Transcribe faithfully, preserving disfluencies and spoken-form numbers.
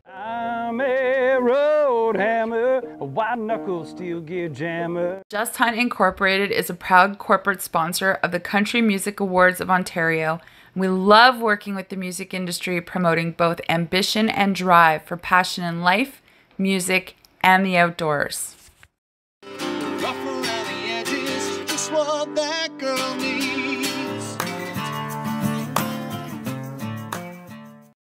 I'm a road hammer, a white knuckle steel gear jammer. Just Hunt Incorporated is a proud corporate sponsor of the Country Music Awards of Ontario. We love working with the music industry, promoting both ambition and drive for passion in life, music, and the outdoors. Rough around the edges, just what that girl needs.